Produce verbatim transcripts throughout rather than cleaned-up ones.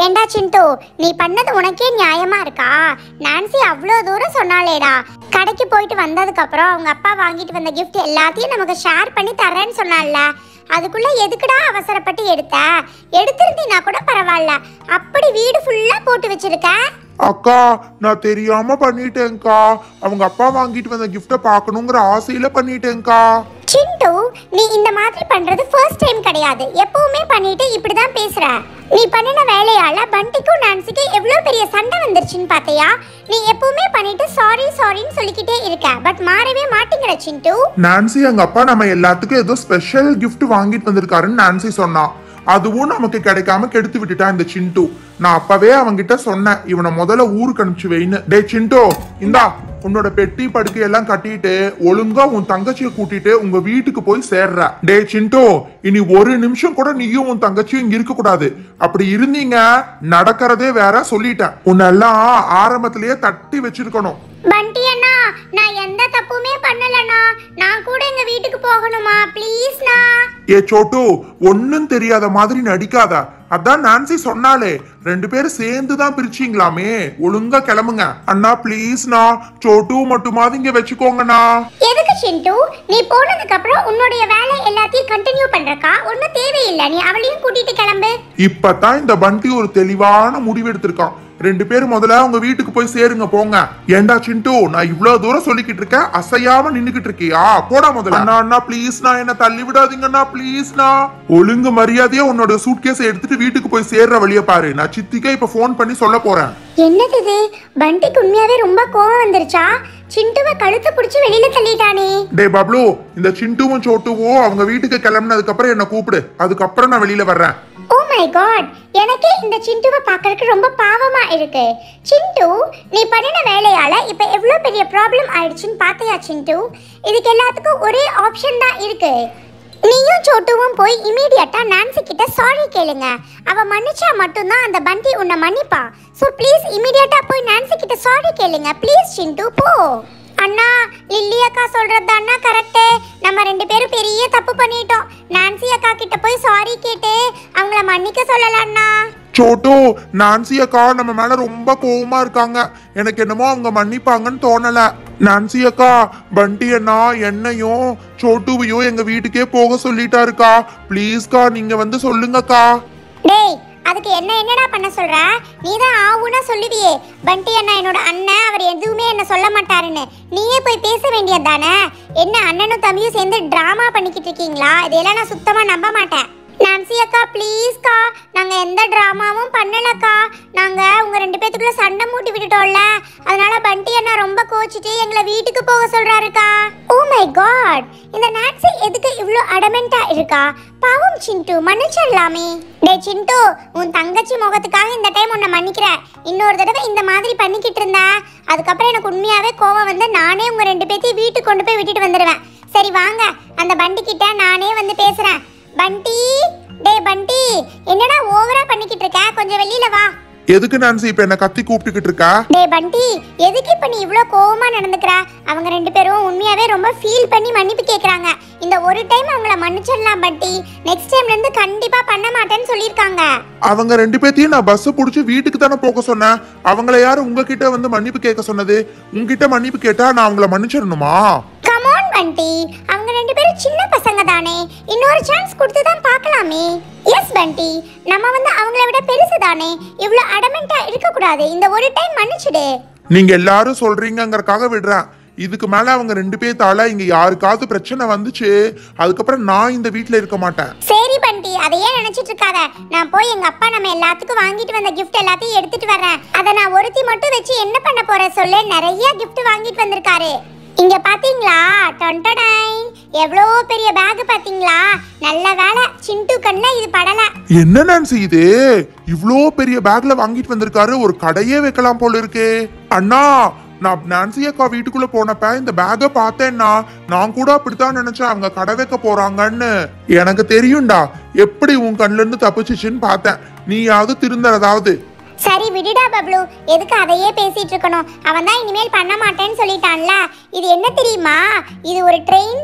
ஏண்டா சிண்டு, நீ பண்ணது உனக்கே நியாயமா இருக்கா? நான்சி அவ்வளோ தூரம் சொன்னாலேடா, கடைக்கு போயிட்டு வந்ததுக்கு அப்புறம் அவங்க அப்பா வாங்கிட்டு வந்த கிஃப்ட் எல்லாத்தையும் நமக்கு ஷேர் பண்ணி தரேன்னு சொன்னால, அதுக்குள்ள எதுக்குடா அவசரப்பட்டு எடுத்த? எடுத்திருந்தீனா கூட பரவாயில்ல, அப்படி வீடு ஃபுல்லா போட்டு வச்சிருக்க. அக்கா, நான் தெரியாம பண்ணிட்டேன்க்கா. அவங்க அப்பா வாங்கிட்டு வந்த கிஃப்ட பார்க்கணுங்கிற ஆசையில பண்ணிட்டேன்க்கா. சிண்டு, நீ இந்த மாதிரி பண்றது ஃபர்ஸ்ட் டைம் கிடையாது. எப்பவுமே பண்ணிட்டு இப்படிதான் பேசுற. நீ பண்ணின வேலையால பண்டிக்கும் நான்சிக்கும் எவ்வளவு பெரிய சண்டை வந்துருச்சுன்னு பாத்தியா? நீ எப்பவுமே பண்ணிட்டு சாரி சாரின்னு சொல்லிக்கிட்டே இருக்க, பட் மாறவே மாட்டேங்கிற சிண்டு. நான்சி, எங்க அப்பா நம்ம எல்லாத்துக்கும் ஏதோ ஸ்பெஷல் கிஃப்ட் வாங்கிட்டு வந்திருக்காருன்னு நான்சி சொன்னா. அதுவும் நமக்கு கிடைக்காம கெடுத்து விட்டுட்டா இந்த சிண்டு. நான் அப்பவே அவங்கிட்ட சொன்னேன், இவனை முதல்ல ஊருக்கு அனுப்பிச்சு வைன்னு. டே சிண்டு, இந்தா உன்னோட பெட்டி படுக்கை எல்லாம் கட்டிட்டு ஒழுங்கா உன் தங்கச்சியை கூட்டிட்டு உங்க வீட்டுக்கு போய் சேர்ற. டே சிண்டு, இனி ஒரு நிமிஷம் கூட நீயும் உன் தங்கச்சியும் இங்க இருக்க கூடாது. அப்படி இருந்தீங்க நடக்கிறதே வேற. சொல்லிட்டேன், உன்னெல்லாம் ஆரம்பத்திலேயே தட்டி வச்சிருக்கணும். பண்டி அண்ணா, நான் எந்த தப்புமே பண்ணலண்ணா. நான் கூட எங்க வீட்டுக்கு போகணுமா? ப்ளீஸ்ண்ணா. ஏ சோட்டு, ஒன்னும் தெரியாத மாதிரி நடிக்காத. அதான் நான்சி சொன்னாலே, ரெண்டு பேரும் சேர்ந்து தான் பிரிச்சீங்களாமே. ஒழுங்கா கிளம்புங்க. அண்ணா ப்ளீஸ்ண்ணா, சோட்டு மட்டுமாவது இங்க வச்சுக்கோங்கண்ணா. எதுக்கு சிண்டு? நீ போனதுக்கு அப்புறம் உன்னுடைய வேலை எல்லாத்தையும் கண்டினியூ பண்றக்கா ஒன்னும் தேவையில்லை. நீ அவளையும் கூட்டிட்டு கிளம்பு. இப்பதான் இந்த பண்டி ஒரு தெளிவான முடிவு எடுத்திருக்கான். ரெண்டு பேரும் முதல்ல உங்க வீட்டுக்கு போய் சேருங்க, போங்க. ஏண்டா சிண்டு, நான் இவ்வளவு தூரம் சொல்லிக்கிட்டு இருக்கேன், அசையாம நின்னுக்கிட்டு இருக்கியா? போடா முதல்ல. அண்ணா அண்ணா ப்ளீஸ்ண்ணா, என்ன தள்ளி விடாதீங்கண்ணா ப்ளீஸ்ண்ணா. ஒழுங்கு மரியாதையா உன்னோட சூட்கேஸை எடுத்துட்டு வீட்டுக்கு போய் சேர்ற வழிய பாரு. நான் சித்திக்கா இப்ப போன் பண்ணி சொல்ல போறேன். என்னது இது? பண்டிக்கு உண்மையாவே ரொம்ப கோவம் வந்துருச்சா? சிண்டுவை கழுத்து பிடிச்சு வெளியில தள்ளிட்டானே. டே பப்ளு, இந்த சிண்டுவும் சோட்டுவும் அவங்க வீட்டுக்கு கிளம்பினதுக்கு அப்புறம் என்ன கூப்பிடு, அதுக்கப்புறம் நான் வெளியில வர்றேன். ஓ மை காட், எனக்கே இந்த சிண்டுவை பார்க்கறதுக்கு ரொம்ப பாவமா இருக்கு. சிண்டு, நீ பண்ணின வேலையால இப்ப எவ்வளவு பெரிய ப்ராப்ளம் ஆயிடுச்சுன்னு பாத்தியா சிண்டு? இதுக்கு எல்லாத்துக்கும் ஒரே ஆப்ஷன் தான் இருக்கு. நீயும் சோட்டுவும் போய் இமீடியட்டா நான்சி கிட்ட சாரி கேளுங்க. அவ மன்னிச்சா மட்டும்தான் அந்த பண்டி உன்னை மன்னிப்பா. சோ ப்ளீஸ் இமீடியட்டா போய் நான்சி கிட்ட சாரி கேளுங்க. ப்ளீஸ் சிண்டு, போ. அண்ணா, லில்லி அக்கா சொல்றது அண்ணா கரெக்ட். நம்ம ரெண்டு பேரும் பெரிய தப்பு பண்ணிட்டோம். நான்சி அக்கா கிட்ட போய் சாரி கேட்டு அவங்கள மன்னிக்க சொல்லலாம்ண்ணா. சோட்டு, நான்சி அக்கா நம்ம மேல ரொம்ப கோவமா இருக்காங்க. எனக்கு என்னமோ அவங்க மன்னிப்பாங்கன்னு தோணல. நான்சி அக்கா, பண்டி அண்ணா என்னையும் சோட்டுவையும் எங்க வீட்டுக்கே போக சொல்லிட்டாருக்கா. ப்ளீஸ்கா, நீங்க வந்து சொல்லுங்கக்கா. டேய், அதுக்கு என்ன என்னடா பண்ண சொல்ற? நீதான் ஆவுனா சொல்லுவியே, பண்டி அண்ணா என்னோட அண்ணன், அவர் எதுவுமே என்ன சொல்ல மாட்டாருன்னு. நீயே போய் பேச வேண்டியது தானே. என்ன அண்ணனும் தம்பியும் சேர்ந்து டிராமா பண்ணிக்கிட்டு இருக்கீங்களா? இதெல்லாம் நான் சுத்தமா நம்ப மாட்டேன். நான்சி அக்கா ப்ளீஸ்க்கா, நாங்க எந்த டிராமாவும் பண்ணலக்கா. நாங்க உங்க ரெண்டு பேத்துக்குள்ள சண்டை மூட்டி விட்டுட்டோம்ல, அதனால பண்டி அண்ணா ரொம்ப கோச்சிட்டு எங்களை வீட்டுக்கு போக சொல்றாருக்கா. ஓ மை காட், இந்த நான்சி எதுக்கு இவ்ளோ அடமெண்டா இருக்கா? பாவம் சிண்டு, மன்னிச்சிடலாமே. டே சிண்டு, உன் தங்கச்சி முகத்துக்காக இந்த டைம் உன்னை மன்னிக்கிறேன். இன்னொரு தடவை இந்த மாதிரி பண்ணிக்கிட்டு இருந்தா அதுக்கப்புறம் எனக்கு உண்மையாவே கோவம் வந்து நானே உங்க ரெண்டு பேத்தையும் வீட்டுக்கு கொண்டு போய் விட்டுட்டு வந்துடுவேன். சரி வாங்க, அந்த பண்டி கிட்ட நானே வந்து பேசுறேன். பண்டி, டே பண்டி, என்னடா ஓவரா பண்ணிக்கிட்டு இருக்க? கொஞ்சம் வெளியில வா. எதுக்கு நான்சி இப்ப என்ன கத்தி கூப்பிட்டுக்கிட்டு இருக்கா? டே பண்டி, எதுக்கு இப்ப நீ இவ்ளோ கோவமா நடந்துக்கற? அவங்க ரெண்டு பேரும் உண்மையாவே ரொம்ப ஃபீல் பண்ணி மன்னிப்பு கேக்குறாங்க. இந்த ஒரு டைம் அவங்கள மன்னிச்சிடலாம் பண்டி. நெக்ஸ்ட் டைம்ல இருந்து கண்டிப்பா பண்ண மாட்டேன்னு சொல்லிருக்காங்க. அவங்க ரெண்டு பேத்தையும் நான் பஸ் புடிச்சு வீட்டுக்கு தானே போக சொன்னேன். அவங்கள யாரு உங்ககிட்ட வந்து மன்னிப்பு கேட்க சொன்னது? உங்ககிட்ட மன்னிப்பு கேட்டா நான் அவங்கள மன்னிச்சிடணுமா? கம் ஆன் பண்டி, அவங்க ரெண்டு பேரும் சின்ன பசங்க தானே, இன்னொரு சான்ஸ் கொடுத்து தான் பார்க்கலாமே. எஸ் பண்டி, நம்ம வந்து அவங்கள விட பெருசு தானே, இவ்ளோ அடமெண்டா இருக்க கூடாது. இந்த ஒரு டைம் மன்னிச்சிடு. நீங்க எல்லாரும் சொல்றீங்கங்கறக்காக விடுறேன். இதுக்கு மேல அவங்க ரெண்டு பேத்தால இங்க யாருக்காவது பிரச்சனை வந்துச்சு, அதுக்கப்புறம் நான் இந்த வீட்ல இருக்க மாட்டேன். சரி பண்டி, அதையே நினைச்சிட்டு இருக்காத. நான் போய் எங்க அப்பா நம்ம எல்லாத்துக்கும் வாங்கிட்டு வந்த கிஃப்ட் எல்லாத்தையும் எடுத்துட்டு வரேன். அத நான் ஒருத்தி மட்டும் வச்சு என்ன பண்ண போறேன் சொல்லு? நிறைய கிஃப்ட் வாங்கிட்டு வந்திருக்காரு. இங்க பாத்தீங்களா? டொண்டடை, எவ்வளவு பெரிய பேக் பாத்தீங்களா? நல்ல வேலை சிண்டு கண்ண இது படல. என்ன நான்சி இது? இவ்ளோ பெரிய பேக்ல வாங்கிட்டு வந்திருக்காரு. ஒரு கடையே வைக்கலாம் போல இருக்கு. அண்ணா, நான் நான்சி அக்கா வீட்டுக்குள்ள போனப்ப இந்த பேக பார்த்தேன்னா நான் கூட அப்படித்தான் நினைச்சேன் அவங்க கடை வைக்க போறாங்கன்னு. எனக்கு தெரியும்டா எப்படி உன் கண்ணுல இருந்து தப்பிச்சுன்னு பார்த்தேன். நீயாவது திருந்தறதாவது. சரி விடுடா பப்ளு, எதுக்கு அதையே பேசிட்டு இருக்கணும்? அவன் தான் இனிமேல் பண்ண மாட்டேன்னு சொல்லிட்டான்ல. இது என்ன தெரியுமா? இது ஒரு ட்ரெயின் செட்.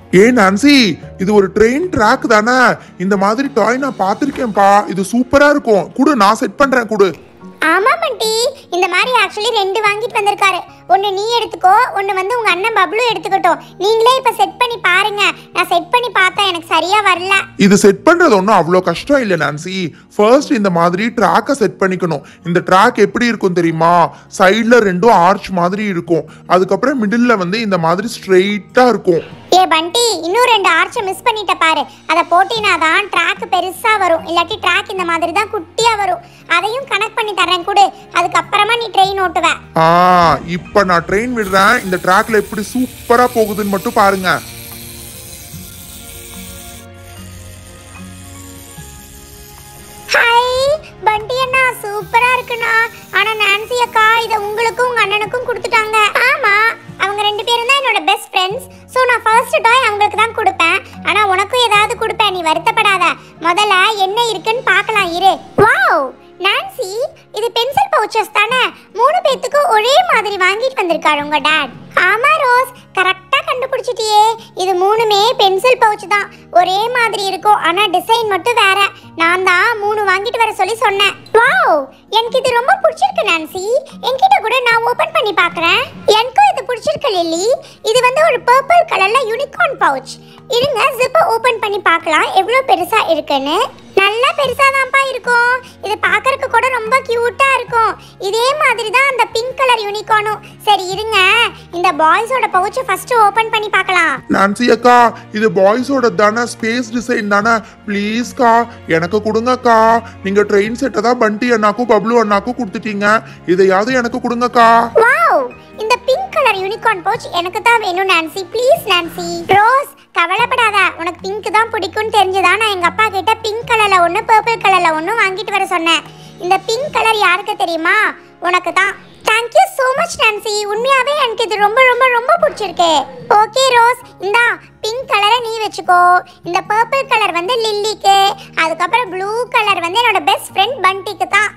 ஏ நான்சி, இது ஒரு ட்ரெயின் ட்ராக் தானே? இந்த மாதிரி டாய் நான் பார்த்திருக்கேன்பா. இது சூப்பரா இருக்கும். குடு, நான் செட் பண்றேன், குடு. ஆமா பண்டி, இந்த மாதிரி ஆக்சுவலி ரெண்டு வாங்கிட்டு வந்திருக்காரு. ஒன்னு நீ எடுத்துக்கோ, ஒன்னு வந்து உங்க அண்ணன் பப்ளு எடுத்துக்கட்டும். நீங்களே இப்ப செட் பண்ணி பாருங்க. நான் செட் பண்ணி பார்த்தா எனக்கு சரியா வரல. இது செட் பண்றது ஒன்றும் அவ்வளோ கஷ்டம் இல்லை நான்சி. ஃபர்ஸ்ட் இந்த மாதிரி ட்ராக்கை செட் பண்ணிக்கணும். இந்த ட்ராக் எப்படி இருக்கும் தெரியுமா? சைட்ல ரெண்டும் ஆர்ச் மாதிரி இருக்கும். அதுக்கப்புறம் மிடில்ல வந்து இந்த மாதிரி ஸ்ட்ரெயிட்டா இருக்கும். ஏ பண்டி, இன்னும் ரெண்டு ஆர்ச்சை மிஸ் பண்ணிட்ட பாரு. அதை போட்டினா தான் ட்ராக் பெருசா வரும். இல்லாட்டி ட்ராக் இந்த மாதிரி தான் குட்டியா வரும். அதையும் கனெக்ட் பண்ணி தரேன் கொடு. அதுக்கப்புறமா நீ ட்ரெயின் ஓட்டுவ. ஆ, இப்போ நான் ட்ரெயின் விடுறேன். இந்த ட்ராக்ல எப்படி சூப்பரா போகுதுன்னு மட்டும் பாருங்க. ஹாய் பண்டி அண்ணா, சூப்பரா இருக்குண்ணா. ஆனா நான்சி அக்கா இதை உங்களுக்கும் உங்க அண்ணனுக்கும் கொடுத்துட்டாங்க. ஆமா, அவங்க ரெண்டு பேரும் தான் என்னோட பெஸ்ட் ஃப்ரெண்ட்ஸ். ஸோ நான் ஃபர்ஸ்ட் டாய் அவங்களுக்கு தான் கொடுப்பேன். ஆனா உனக்கும் ஏதாவது கொடுப்பேன், நீ வருத்தப்படாத. முதல்ல என்ன இருக்குன்னு பார்க்கலாம் இரு. வாவ் நான்சி, இது பென்சில் பவுச்சஸ் தானே? மூணு பேத்துக்கும் ஒரே மாதிரி வாங்கிட்டு வந்திருக்காரு உங்க டாட். ஆமா ரோஸ், கரெக்டா கண்டுபிடிச்சிட்டியே. இது மூணுமே பென்சில் பவுச் தான். ஒரே மாதிரி இருக்கும், ஆனா டிசைன் மட்டும் வேற. நான் தான் மூணு வாங்கிட்டு வர சொல்லி சொன்னேன். வாவ், எனக்கு இது ரொம்ப பிடிச்சிருக்கு நான்சி. என்கிட்ட கூட நான் ஓபன் பண்ணி பார்க்கறேன். எனக்கும் இது பிடிச்சிருக்கு லில்லி. இது வந்து ஒரு பர்பிள் கலர்ல யூனிகார்ன் பவுச். இருங்க, ஜிப்பை ஓபன் பண்ணி பார்க்கலாம் எவ்வளவு பெருசா இருக்குன்னு. நல்லா பெருசா தான்ப்பா இருக்கும். இது பார்க்கறதுக்கு கூட ரொம்ப கியூட்டா இருக்கும். இதே மாதிரி தான் அந்த பிங்க் கலர் யூனிகார்னும். சரி இருங்க, இந்த பாய்ஸோட பவுச்சை ஃபர்ஸ்ட் ஓபன் பண்ணி பார்க்கலாம். நான்சி அக்கா, இது பாய்ஸோட தானே? ஸ்பேஸ் டிசைன் தானே? ப்ளீஸ் கா, எனக்கு கொடுங்கக்கா. நீங்க ட்ரெயின் செட்டை தான் பண்டி அண்ணாக்கும் பப்ளு அண்ணாக்கும் கொடுத்துட்டீங்க. இதையாவது எனக்கு கொடுங்கக்கா. வாவ், இந்த பிங்க் கலர் யூனிகார்ன் பவுச் எனக்கு தான் வேணும் நான்சி. Please Nancy. ரோஸ், கவலைப்படாத. உனக்கு பிங்க் தான் பிடிக்கும்னு தெரிஞ்சுதான் நான் எங்க அப்பா கிட்ட பிங்க் கலர்ல ஒன்று பர்பிள் கலர்ல ஒன்று வாங்கிட்டு வர சொன்னேன். இந்த பிங்க் கலர் யாருக்கு தெரியுமா? உனக்கு தான். Thank you so much Nancy. உண்மையாவே எனக்கு இது ரொம்ப ரொம்ப ரொம்ப பிடிச்சிருக்கு. ஓகே ரோஸ், இந்தா பிங்க் கலரை நீ வச்சுக்கோ. இந்த பர்பிள் கலர் வந்து லில்லிக்கு. அதுக்கப்புறம் ப்ளூ கலர் வந்து என்னோட பெஸ்ட் ஃப்ரெண்ட் பண்டிக்கு தான்.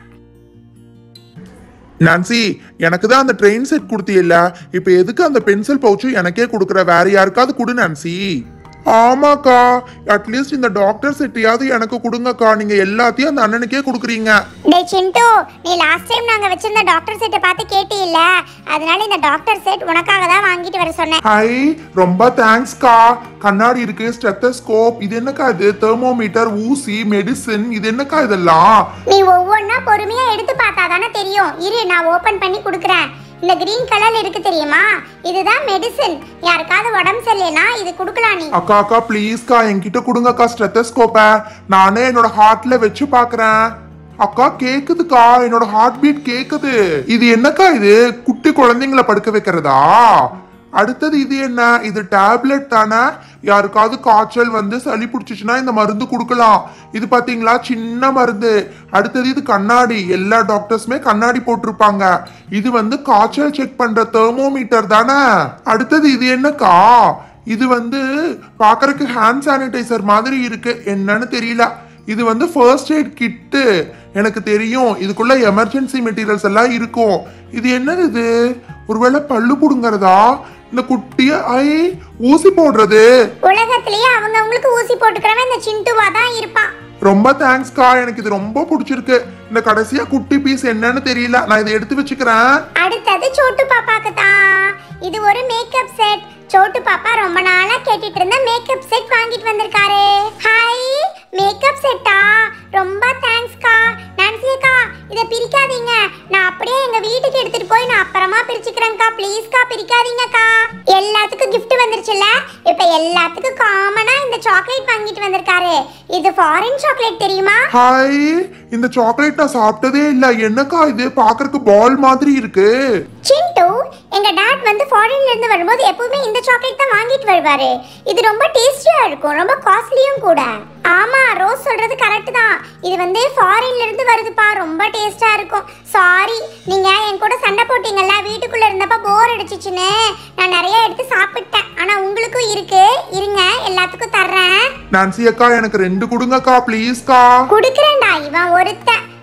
நான்சி, எனக்கு தான் அந்த ட்ரெயின் செட் கொடுத்தியல்ல, இப்போ எதுக்கு அந்த பென்சில் பவுச்சு எனக்கே கொடுக்குற? வேற யாருக்காவது கொடு நான்சி. ஆமாக்கா, அட்லீஸ்ட் இந்த டாக்டர் செட்டையாவது எனக்கு கொடுங்கக்கா. நீங்க எல்லாத்தையும் அந்த அண்ணனுக்கே கொடுக்குறீங்க. டேய் சிண்டு, நீ லாஸ்ட் டைம் நாங்க வச்சிருந்த டாக்டர் செட்டை பார்த்து கேட்டியில்ல, அதனால இந்த டாக்டர் செட் உனக்காக தான் வாங்கிட்டு வர சொன்னேன். ஹை, ரொம்ப தேங்க்ஸ்க்கா. கண்ணாடி இருக்கு, ஸ்டெத்தஸ்கோப், இது என்னக்கா? இது தெர்மோமீட்டர், ஊசி, மெடிசின், இது என்னக்கா இதெல்லாம்? நீ ஒவ்வொன்னா பொறுமையா எடுத்து பார்த்தா தானே தெரியும். இரு, நான் ஓபன் பண்ணி கொடுக்குறேன். இந்த கிரீன் கலர்ல இருக்கு தெரியுமா? இதுதான் மெடிசின். யாருக்காவது உடம்பு சரியில்லைனா இது கொடுக்கலாம் நீ. அக்கா அக்கா ப்ளீஸ்க்கா, என்கிட்ட கொடுங்கக்கா ஸ்டெத்தஸ்கோப்பை. நானே என்னோட ஹார்ட்ல வச்சு பார்க்கறேன். அக்கா கேக்குதுக்கா, என்னோட ஹார்ட் பீட் கேக்குது. இது என்னக்கா? இது குட்டி குழந்தைங்களை படுக்க வைக்கிறதா? அடுத்தது இது என்ன? இது டேப்லெட் தானே? யாருக்காவது காய்ச்சல் வந்து சளி பிடிச்சிச்சுன்னா இந்த மருந்து கொடுக்கலாம். இது பாத்தீங்களா, சின்ன மருந்து. அடுத்தது இது கண்ணாடி. எல்லா டாக்டர்ஸுமே கண்ணாடி போட்டிருப்பாங்க. இது வந்து காய்ச்சல் செக் பண்ற தெர்மோமீட்டர் தானே? அடுத்தது இது என்னக்கா? இது வந்து பாக்குறதுக்கு ஹேண்ட் சானிடைசர் மாதிரி இருக்கு, என்னன்னு தெரியல. இது வந்து ஃபர்ஸ்ட் எய்ட் கிட்டு. எனக்கு தெரியும், இதுக்குள்ள எமர்ஜென்சி மெட்டீரியல்ஸ் எல்லாம் இருக்கும். இது என்னது? இது ஒருவேளை பல்லு புடுங்கறதா? இந்த குட்டிய ஐ ஊசி போடுறது. உலகத்திலேயே அவங்க உங்களுக்கு ஊசி போட்டுக்கறவன் இந்த சிண்டுவா தான் இருப்பான். ரொம்ப தேங்க்ஸ்க்கா, எனக்கு இது ரொம்ப பிடிச்சிருக்கு. இந்த கடைசியா குட்டி பீஸ் என்னன்னு தெரியல, நான் இதை எடுத்து வச்சுக்கிறேன். அடுத்தது சோட்டு பாப்பாக்கு தான். இது ஒரு மேக்கப் செட். சோட்டு பாப்பா ரொம்ப நாளா கேட்டிட்டு இருந்த மேக்கப் செட் வாங்கிட்டு வந்திருக்காரு. ஹாய், மேக்கப் செட்டா? ரொம்ப தேங்க்ஸ்க்கா. நான்சி அக்கா, இத பிரிக்காதீங்க. நான் அப்படியே எங்க வீட்டுக்கு எடுத்துட்டு போய் நான் அப்புறமா பிரிச்சுக்கிறேன்க்கா. ப்ளீஸ்க்கா, பிரிக்காதீங்கக்கா. எல்லாத்துக்கும் gift வந்துருச்சுல, இப்போ எல்லாத்துக்கும் காமனா இந்த சாக்லேட் வாங்கிட்டு வந்திருக்காரு. இது ஃபாரின் சாக்லேட் தெரியுமா? ஹாய், இந்த சாக்லேட் நான் சாப்பிட்டதே இல்ல. என்னக்கா இது? பாக்குறதுக்கு பால் மாதிரி இருக்கு. சிண்டு, எங்க டாட் வந்து ஃபாரின்ல இருந்து வரும்போது எப்பவுமே இந்த சாக்லேட் தான் வாங்கிட்டு வருவாரு. இது ரொம்ப டேஸ்டியா இருக்கும், ரொம்ப காஸ்ட்லியும் கூட. ஆமா, ரோஸ் சொல்றது கரெக்ட் தான். இது வந்து ஃபாரின்ல இருந்து வருதுப்பா, ரொம்ப டேஸ்டா இருக்கும். சாரி, நீங்க என் கூட சண்டை போட்டீங்கல்ல வீட்டுக்குள்ள இருந்தப்ப போர் அடிச்சிச்சுன்னு நான் நிறைய எடுத்து சாப்பிட்டேன். ஆனா உங்களுக்கும் இருக்கு, இருங்க எல்லாத்துக்கும் தர்றேன். நான்சி அக்கா, எனக்கு ரெண்டு கொடுங்கக்கா ப்ளீஸ்க்கா. குடுக்குறேன்டா, இவன் ஒருத்தன்.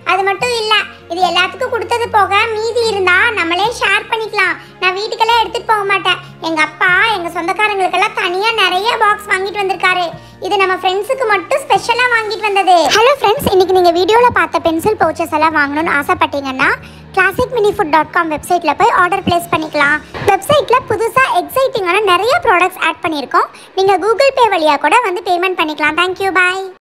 அது மட்டும் இல்ல, இது எல்லாத்துக்கும் கொடுத்தது போக மீதி இருந்தா நம்மளே ஷேர் பண்ணிக்கலாம். நான் வீட்டுக்கெல்லாம் எடுத்துட்டு போக மாட்டேன். எங்க அப்பா எங்க சொந்தக்காரங்களுக்கெல்லாம் தனியா நிறைய பாக்ஸ் வாங்கிட்டு வந்திருக்காரு. இது நம்ம ஃப்ரெண்ட்ஸுக்கு மட்டும் ஸ்பெஷலா வாங்கிட்டு வந்தது. ஹலோ ஃப்ரெண்ட்ஸ், இன்னைக்கு நீங்க வீடியோல பார்த்த பென்சில் பவுச்சஸ் எல்லாம் வாங்கணும்னு ஆசைப்பட்டீங்கன்னா classic mini food dot com வெப்சைட்ல போய் ஆர்டர் பிளேஸ் பண்ணிக்கலாம். வெப்சைட்ல புதுசா எக்ஸைட்டிங்கான நிறைய ப்ராடக்ட்ஸ் ஆட் பண்ணியிருக்கோம். நீங்க கூகுள் பே வழியா கூட வந்து பேமெண்ட் பண்ணிக்கலாம். தேங்க்யூ, பாய்.